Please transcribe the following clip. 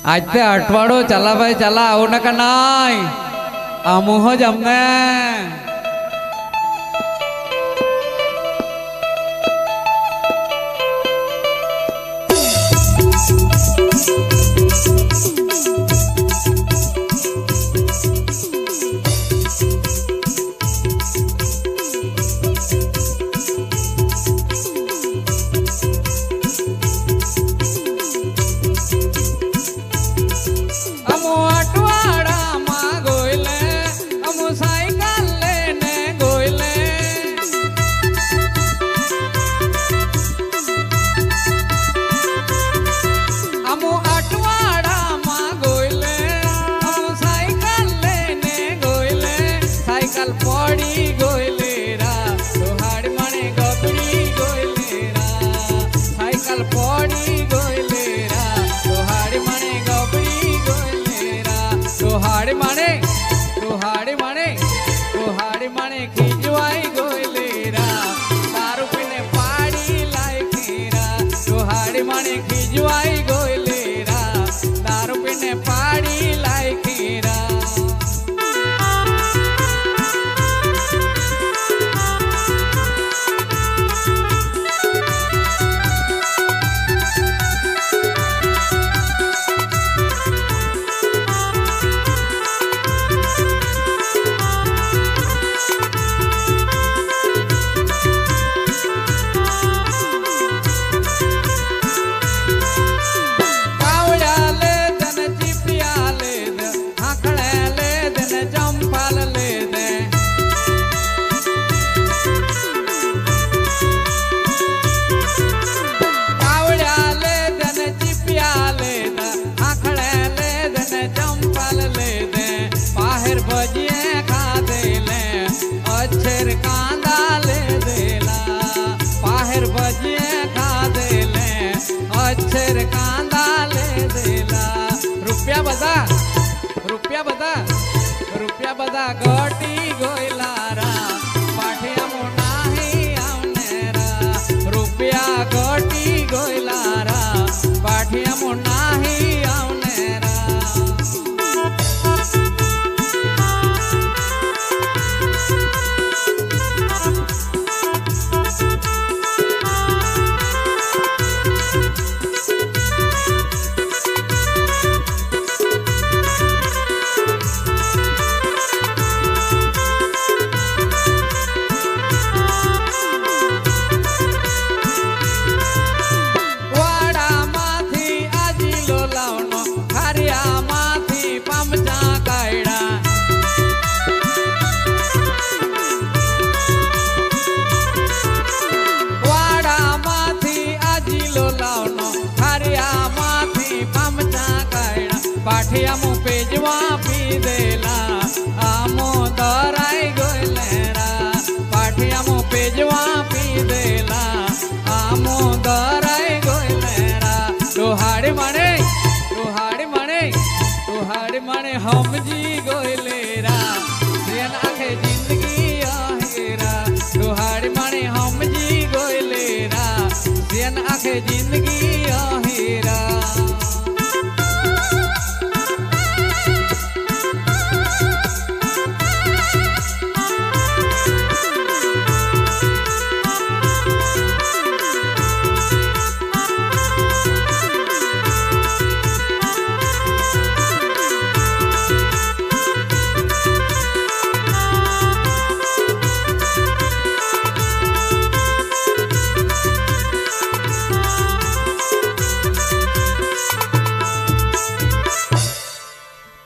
आज ते अठवाड़ो चला भाई चला आओ ना का नाई आमू हो जमने पड़ी गोइलेरा तोहार मने गबड़ी गोइलेरा साइकिल पड़ी गोइलेरा तोहार मने गबड़ी गोइलेरा तोहार मने खिजवाई गोइलेरा दारू पीने पाड़ी लाइकेरा तोहार मने खिजवाई गोइलेरा दारू पीने पाड़ी लाइकेरा अच्छेर कांदा ले देला पाहिर बजिए खा देले अच्छेर कांदा ले देला रुपया बदा गोटी गोइलारा पाठिया मोनाही आवनेरा रुपया गोटी गोइलारा पाठिया मोनाही आवनेरा पाठिया मु पेजवा पी देला आमो दराई गोइलेरा पाठिया मु पेजवा पी देला आमो दराई गोइलेरा तोहार मने हम जी गोइलेरा सेन आखे जिंदगी आहेरा तोहार मने हम जी गोइलेरा सेन आखे जिंदगी